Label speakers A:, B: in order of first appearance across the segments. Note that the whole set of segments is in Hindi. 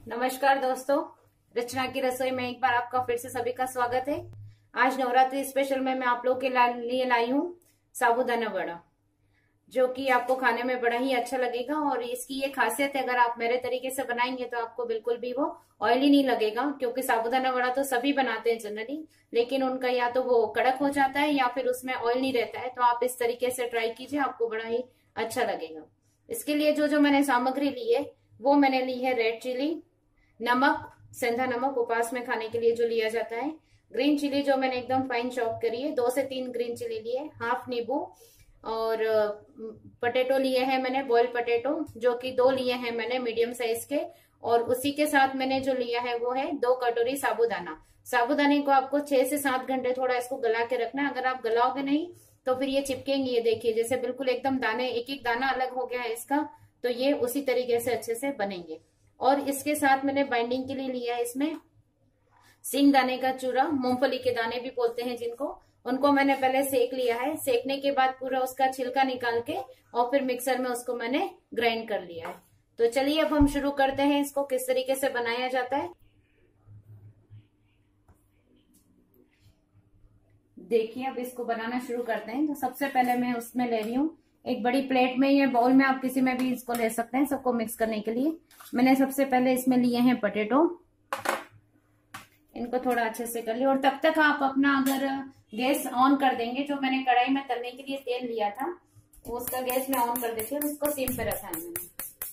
A: नमस्कार दोस्तों, रचना की रसोई में एक बार आपका फिर से सभी का स्वागत है। आज नवरात्रि स्पेशल में मैं आप लोगों के लिए लाई हूँ साबूदाना वड़ा, जो कि आपको खाने में बड़ा ही अच्छा लगेगा। और इसकी ये खासियत है, अगर आप मेरे तरीके से बनाएंगे तो आपको बिल्कुल भी वो ऑयली नहीं लगेगा, क्योंकि साबूदाना वड़ा तो सभी बनाते हैं जनरली, लेकिन उनका या तो वो कड़क हो जाता है या फिर उसमें ऑयल नहीं रहता है। तो आप इस तरीके से ट्राई कीजिए, आपको बड़ा ही अच्छा लगेगा। इसके लिए जो जो मैंने सामग्री ली है वो मैंने ली है रेड चिली, नमक, सेंधा नमक उपवास में खाने के लिए जो लिया जाता है, ग्रीन चिली जो मैंने एकदम फाइन चॉप करी है, 2 से 3 ग्रीन चिली लिए, हाफ नींबू, और पटेटो लिए हैं मैंने, बॉयल पटेटो जो कि 2 लिए हैं मैंने मीडियम साइज के। और उसी के साथ मैंने जो लिया है वो है 2 कटोरी साबूदाना। साबूदाने को आपको 6 से 7 घंटे थोड़ा इसको गला के रखना है। अगर आप गलाओगे नहीं तो फिर ये चिपकेंगे। ये देखिए, जैसे बिल्कुल एकदम दाने, एक एक दाना अलग हो गया है इसका, तो ये उसी तरीके से अच्छे से बनेंगे। और इसके साथ मैंने बाइंडिंग के लिए लिया है इसमें सिंग दाने का चूरा, मूंगफली के दाने भी बोलते हैं जिनको, उनको मैंने पहले सेक लिया है। सेकने के बाद पूरा उसका छिलका निकाल के और फिर मिक्सर में उसको मैंने ग्राइंड कर लिया है। तो चलिए अब हम शुरू करते हैं इसको किस तरीके से बनाया जाता है। देखिए, अब इसको बनाना शुरू करते हैं। तो सबसे पहले मैं उसमें ले रही हूँ एक बड़ी प्लेट में, ये बाउल में आप किसी में भी इसको ले सकते हैं, सबको मिक्स करने के लिए। मैंने सबसे पहले इसमें लिए हैं पटेटो, इनको थोड़ा अच्छे से कर लिया। और तब तक आप अपना अगर गैस ऑन कर देंगे, जो मैंने कढ़ाई में तलने के लिए तेल लिया था वो उसका गैस में ऑन कर देती हूँ, इसको सिम पे रखा है मैंने।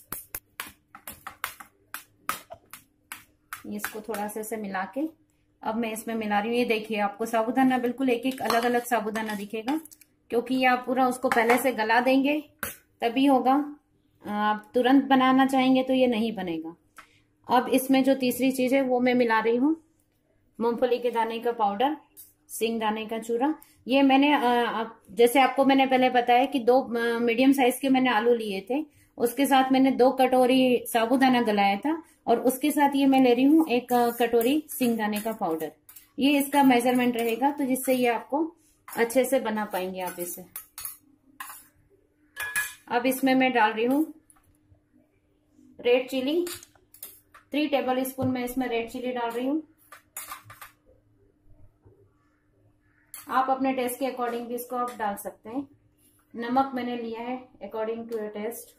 A: इसको थोड़ा से मिला के अब मैं इसमें मिला रही हूँ। ये देखिए, आपको साबूदाना बिल्कुल एक एक अलग अलग साबूदाना दिखेगा, क्योंकि ये आप पूरा उसको पहले से गला देंगे तभी होगा। आप तुरंत बनाना चाहेंगे तो ये नहीं बनेगा। अब इसमें जो तीसरी चीज है वो मैं मिला रही हूँ मूंगफली के दाने का पाउडर, सिंग दाने का चूरा। ये मैंने जैसे आपको मैंने पहले बताया कि 2 मीडियम साइज के मैंने आलू लिए थे, उसके साथ मैंने 2 कटोरी साबूदाना गलाया था, और उसके साथ ये मैं ले रही हूँ 1 कटोरी सिंग दाने का पाउडर। ये इसका मेजरमेंट रहेगा, तो जिससे ये आपको अच्छे से बना पाएंगे आप इसे। अब इसमें मैं डाल रही हूँ रेड चिली, 3 टेबल स्पून में इसमें रेड चिली डाल रही हूँ। आप अपने टेस्ट के अकॉर्डिंग भी इसको आप डाल सकते हैं। नमक मैंने लिया है अकॉर्डिंग टू योर टेस्ट।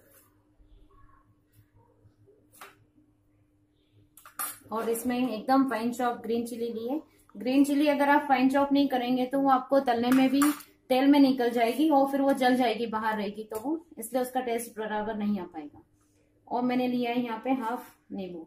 A: और इसमें एकदम फाइन चॉप ग्रीन चिली ली है। ग्रीन चिली अगर आप फाइन चॉप नहीं करेंगे तो वो आपको तलने में भी तेल में निकल जाएगी और फिर वो जल जाएगी, बाहर रहेगी, तो वो इसलिए उसका टेस्ट बराबर नहीं आ पाएगा। और मैंने लिया है यहाँ पे हाफ नींबू।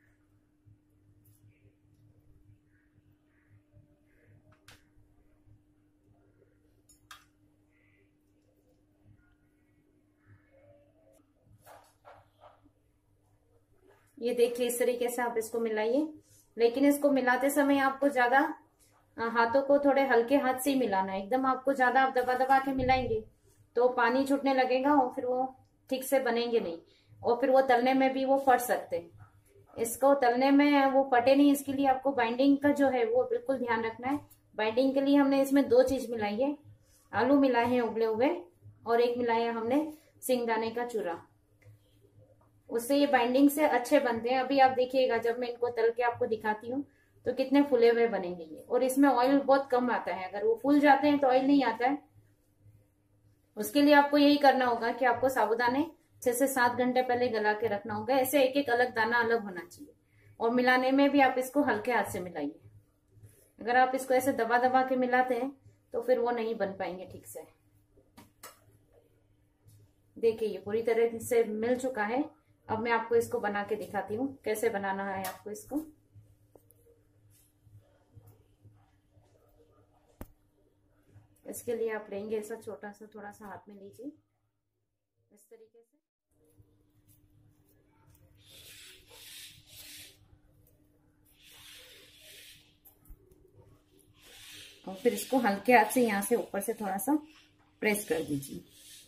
A: ये देखिए, इस तरीके से आप इसको मिलाइए, लेकिन इसको मिलाते समय आपको ज्यादा हाथों को थोड़े हल्के हाथ से ही मिलाना है। एकदम आपको ज्यादा आप दबा दबा के मिलाएंगे तो पानी छूटने लगेगा और फिर वो ठीक से बनेंगे नहीं, और फिर वो तलने में भी वो फट सकते हैं। इसको तलने में वो फटे नहीं, इसके लिए आपको बाइंडिंग का जो है वो बिल्कुल ध्यान रखना है। बाइंडिंग के लिए हमने इसमें 2 चीज मिलाई है, आलू मिलाए हैं उबले हुए, और एक मिलाया हमने सिंगदाने का चूरा। उससे ये बाइंडिंग से अच्छे बनते हैं। अभी आप देखिएगा, जब मैं इनको तल के आपको दिखाती हूँ तो कितने फूले हुए बनेंगे ये। और इसमें ऑयल बहुत कम आता है, अगर वो फूल जाते हैं तो ऑयल नहीं आता है। उसके लिए आपको यही करना होगा कि आपको साबूदाने 6 से 7 घंटे पहले गला के रखना होगा। ऐसे एक एक अलग दाना अलग होना चाहिए। और मिलाने में भी आप इसको हल्के हाथ से मिलाइए। अगर आप इसको ऐसे दबा दबा के मिलाते हैं तो फिर वो नहीं बन पाएंगे ठीक से। देखिए, ये पूरी तरह से मिल चुका है। अब मैं आपको इसको बना के दिखाती हूँ कैसे बनाना है आपको इसको। इसके लिए आप लेंगे ऐसा छोटा सा, थोड़ा सा हाथ में लीजिए इस तरीके से। और फिर इसको हल्के हाथ से यहाँ से ऊपर से थोड़ा सा प्रेस कर दीजिए।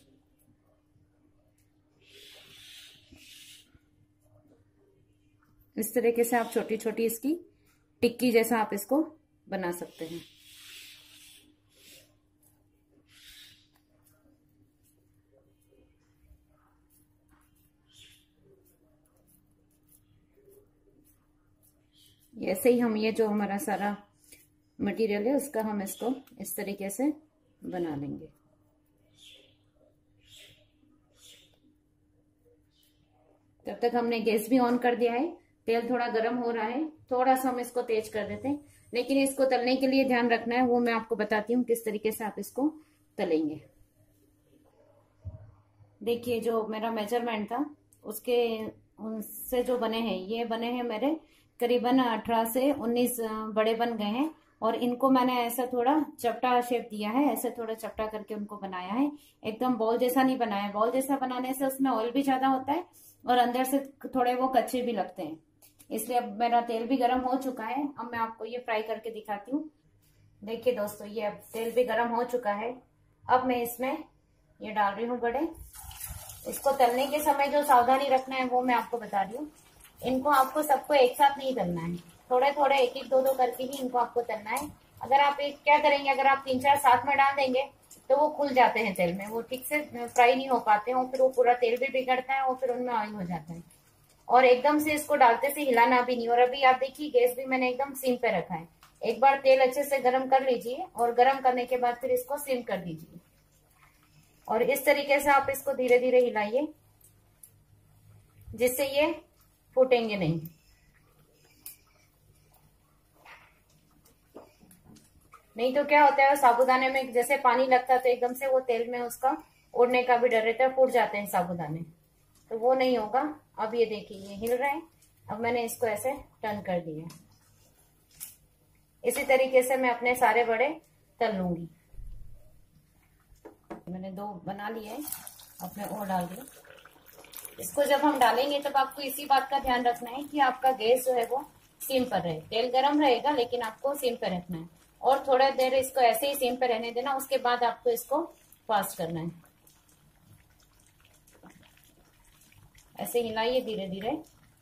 A: इस तरीके से आप छोटी छोटी इसकी टिक्की जैसा आप इसको बना सकते हैं। ऐसे ही हम ये जो हमारा सारा मटेरियल है उसका हम इसको इस तरीके से बना लेंगे। तब तक हमने गैस भी ऑन कर दिया है, तेल थोड़ा गर्म हो रहा है, थोड़ा सा हम इसको तेज कर देते हैं। लेकिन इसको तलने के लिए ध्यान रखना है, वो मैं आपको बताती हूँ किस तरीके से आप इसको तलेंगे। देखिए जो मेरा मेजरमेंट था उसके उनसे जो बने हैं, ये बने हैं मेरे करीबन 18 से 19 बड़े बन गए हैं। और इनको मैंने ऐसा थोड़ा चपटा शेप दिया है, ऐसे थोड़ा चपटा करके उनको बनाया है। एकदम बॉल जैसा नहीं बनाया, बॉल जैसा बनाने से उसमें ऑयल भी ज्यादा होता है और अंदर से थोड़े वो कच्चे भी लगते हैं। इसलिए अब मेरा तेल भी गर्म हो चुका है। अब मैं आपको ये फ्राई करके दिखाती हूँ। देखिए दोस्तों, ये अब तेल भी गर्म हो चुका है। अब मैं इसमें ये डाल रही हूँ बड़े। इसको तलने के समय जो सावधानी रखना है वो मैं आपको बता रही हूँ। इनको आपको सबको एक साथ नहीं तलना है, थोड़े थोड़े एक एक दो दो करके ही इनको आपको तलना है। अगर आप एक क्या करेंगे, अगर आप 3-4 साथ में डाल देंगे तो वो खुल जाते हैं तेल में, वो ठीक से फ्राई नहीं हो पाते हैं, और फिर वो पूरा तेल भी बिगड़ता है और फिर उनमें ऑयल हो जाता है। और एकदम से इसको डालते से हिलाना भी नहीं। और अभी आप देखिए गैस भी मैंने एकदम सिम पे रखा है। एक बार तेल अच्छे से गर्म कर लीजिए और गर्म करने के बाद फिर इसको सिम कर दीजिए। और इस तरीके से आप इसको धीरे धीरे हिलाइए जिससे ये फूटेंगे नहीं। नहीं तो क्या होता है, साबूदाने में जैसे पानी लगता है तो एकदम से वो तेल में उसका उड़ने का भी डर रहता है, फूट जाते हैं साबूदाने, तो वो नहीं होगा। अब ये देखिए ये हिल रहे हैं। अब मैंने इसको ऐसे टर्न कर दिया। इसी तरीके से मैं अपने सारे बड़े तल लूंगी। मैंने 2 बना लिए हैं, अब मैं और डाल दूं। इसको जब हम डालेंगे तब आपको इसी बात का ध्यान रखना है कि आपका गैस जो है वो सिम पर रहे। तेल गर्म रहेगा लेकिन आपको सिम पर रखना है और थोड़ा देर इसको ऐसे ही सिम पर रहने देना। उसके बाद आपको इसको फास्ट करना है। ऐसे हिलाइए धीरे धीरे।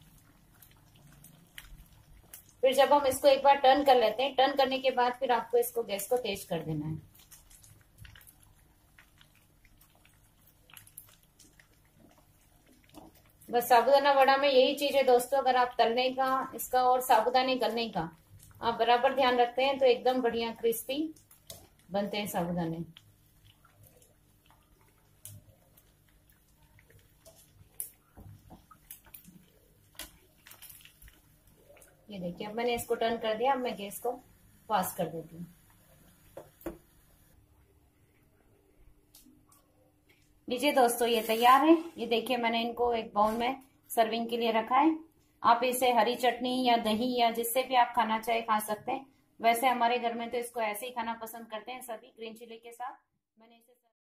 A: फिर जब हम इसको एक बार टर्न कर लेते हैं, टर्न करने के बाद फिर आपको इसको गैस को तेज कर देना है। बस साबूदाना वड़ा में यही चीज है दोस्तों, अगर आप तलने का इसका और साबूदाने गलने का आप बराबर ध्यान रखते हैं तो एकदम बढ़िया क्रिस्पी बनते हैं साबूदाने। ये देखिए अब मैंने इसको टर्न कर दिया। अब मैं गैस को फास्ट कर देती हूँ। लीजिए दोस्तों ये तैयार है। ये देखिए मैंने इनको एक बाउल में सर्विंग के लिए रखा है। आप इसे हरी चटनी या दही या जिससे भी आप खाना चाहे खा सकते हैं। वैसे हमारे घर में तो इसको ऐसे ही खाना पसंद करते हैं सभी, ग्रीन चिली के साथ। मैंने इसे